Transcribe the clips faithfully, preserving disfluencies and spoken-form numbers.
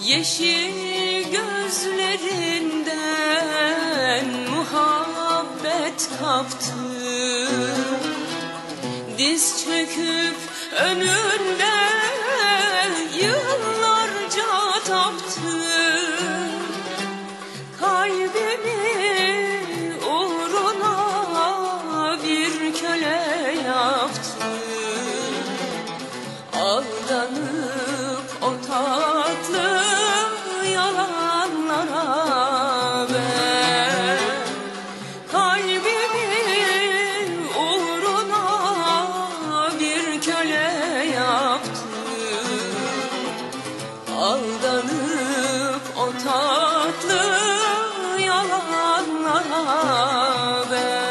Yeşil gözlerinden muhabbet kaptım, diz çöküp önünde yıllarca taptım. Kalbimi uğruna bir köle yaptım. Aldanıp o tatlı yalanlara ben kalbimi uğruna bir köle yaptım. Aldanıp o tatlı yalanlara ben.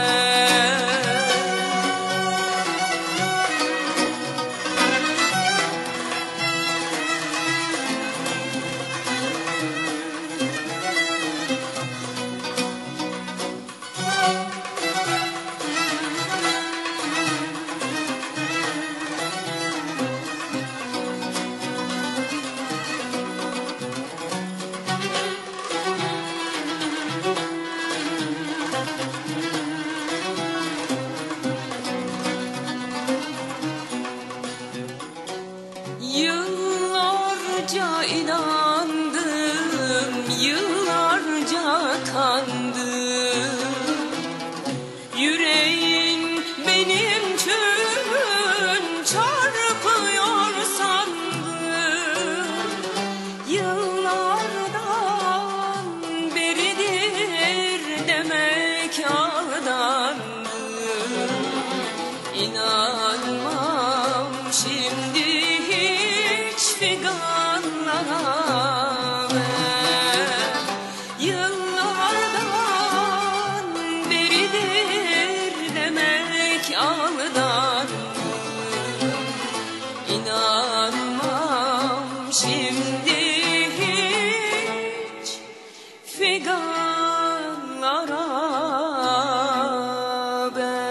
Yıllarca inandım, yıllarca kandım. Yüreğin benim için çarpıyor sandım. Yıllardan beridir demek aldandım. İnanmam şimdi figanlara ben. Yıllardan beridir demek aldandım. İnanmam şimdi hiç figanlara ben.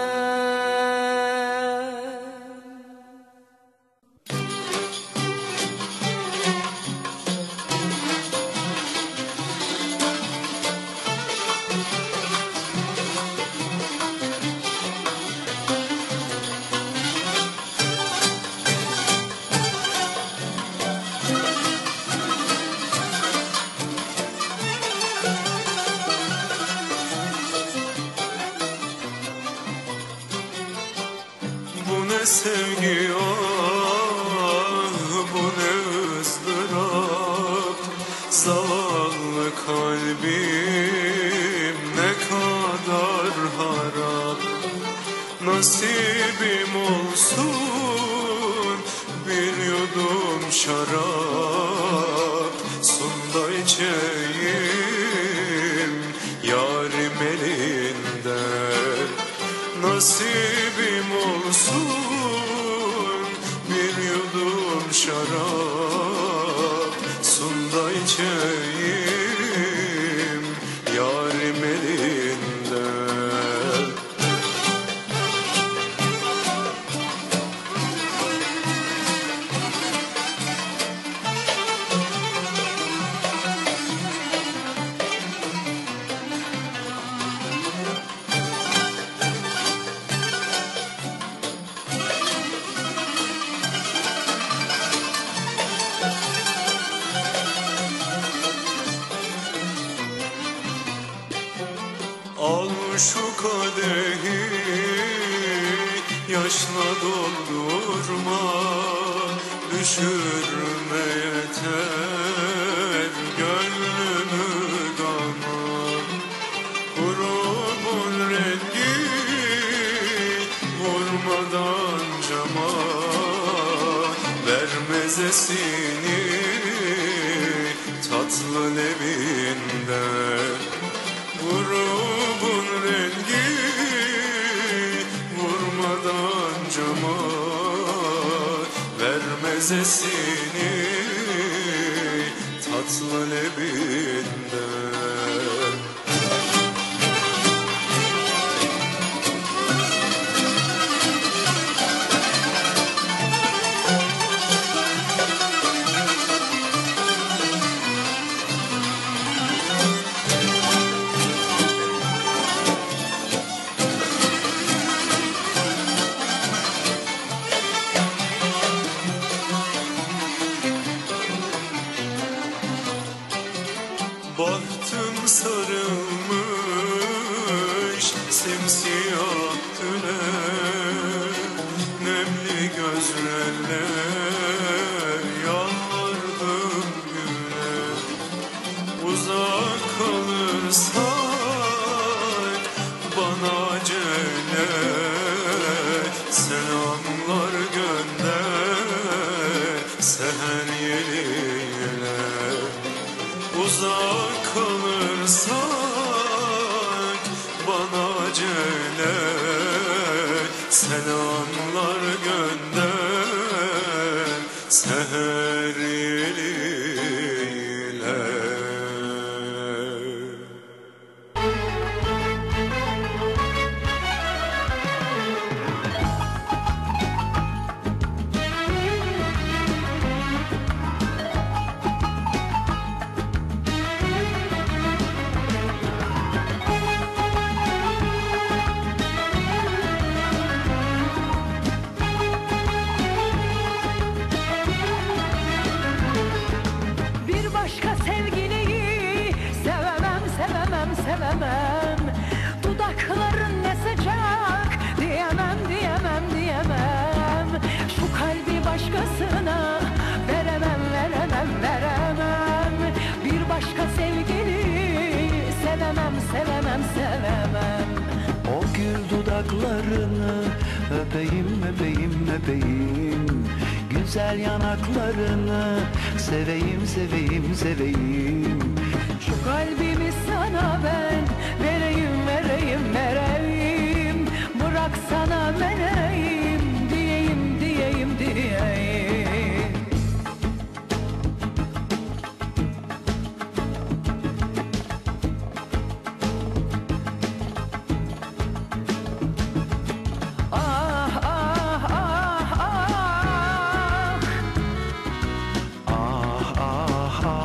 Bu ne sevgi ah, bu ne ızdırap. Zavallı kalbim ne kadar harap. Nasibim olsun bir yudum şarap. Sun da içeyim yarim elinden. Nasibim olsun bir yudum şarap. Sun da içeyim yarim elinden. Al şu kadehi yaşla doldurma. Düşürme yeter gönlümü gama. Grubun rengi vurmadan cama. Ver mezesini tatlı levinden. Grubun rengi vurmadan cama. Ver mezesini tatlı levinden. gözlerle yalvardım güne. Uzak kalırsak bana acele selamlar gönder seher yeliyle. Uzak kalırsak bana acele selamlar gönder seher yeliyle. Sevemem, dudakların ne sıcak, diyemem diyemem diyemem. Şu kalbi başkasına veremem veremem veremem. Bir başka sevgili sevemem sevemem sevemem. O gül dudaklarını öpeyim öpeyim öpeyim, güzel yanaklarını seveyim seveyim seveyim. Şu kalbimi sana ben vereyim vereyim vereyim. Bırak sana vereyim diyeyim diyeyim diyeyim. Ah ah ah ah. Ah ah ah ah.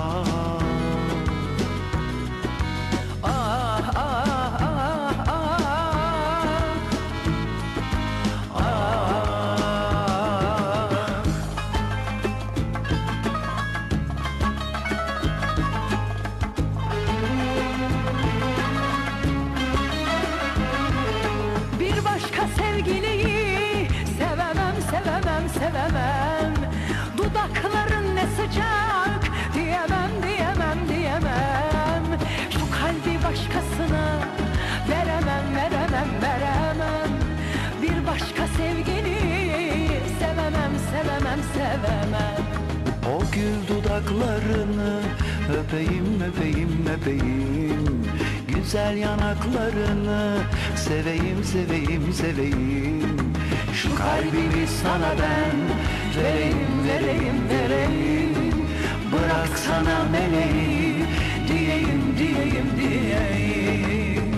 Bir başka sevgiliyi sevemem sevemem sevemem. Dudakların ne sıcak diyemem diyemem diyemem. Şu kalbi başkasına veremem veremem veremem. Bir başka sevgiliyi sevemem sevemem sevemem. O gül dudaklarını öpeyim öpeyim öpeyim, güzel yanaklarını seveyim seveyim seveyim. Şu kalbimi sana ben vereyim vereyim vereyim. Bırak sana meleğim diyeyim diyeyim diyeyim.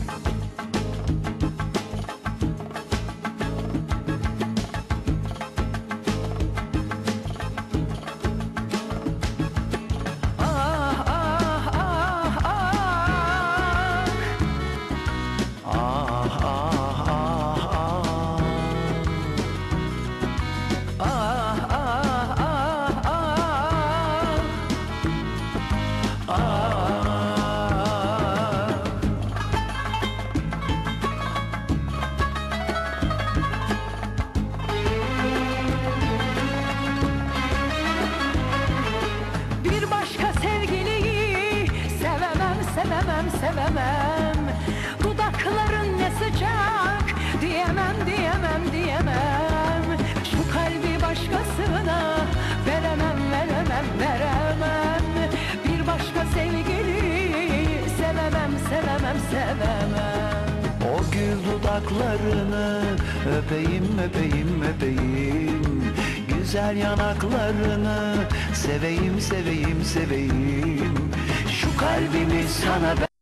sevemem sevemem. Dudakların ne sıcak diyemem diyemem diyemem. Şu kalbi başkasına veremem veremem veremem. Bir başka sevgili sevemem sevemem sevemem. O gül dudaklarını öpeyim öpeyim öpeyim, güzel yanaklarını seveyim seveyim seveyim. Şu kalbimi sana ben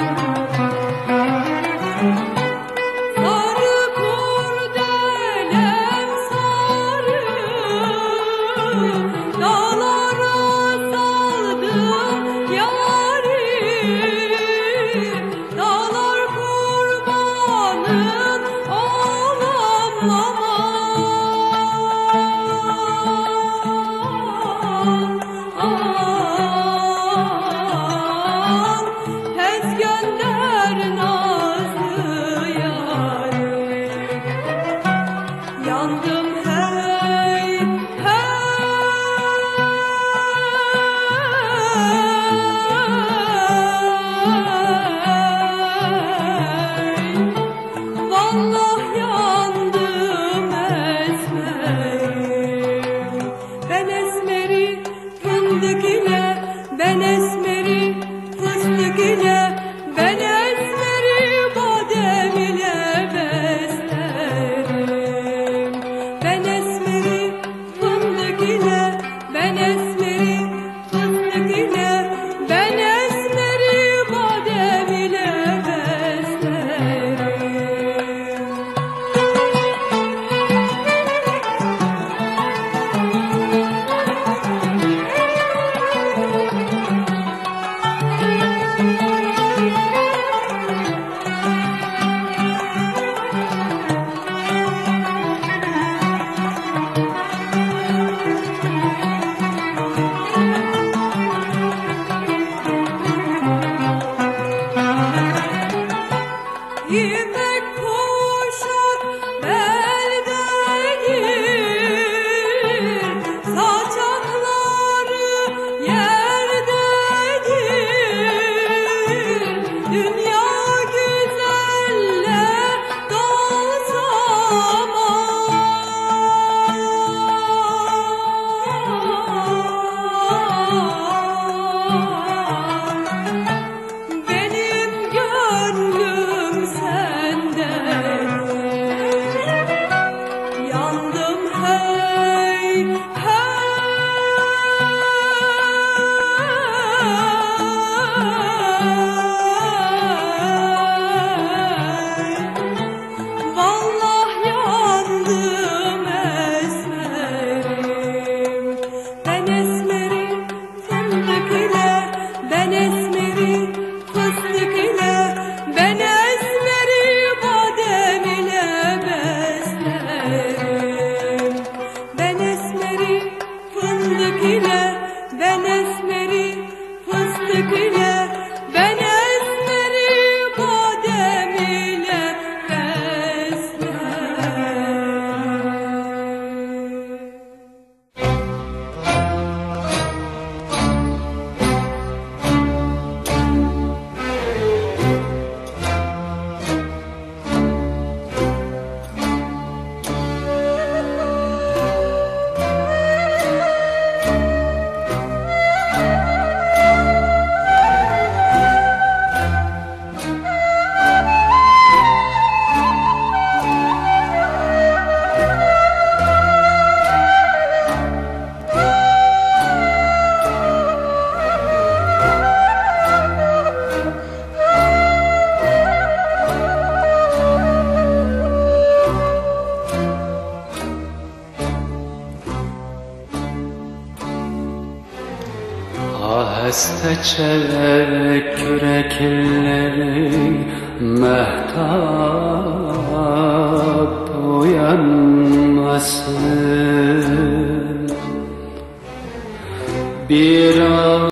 Sarı kurdele fındık ile, ben esmeri badem ile beslerim. Aheste çelik yürekleri mehtap uyanmasın. Bir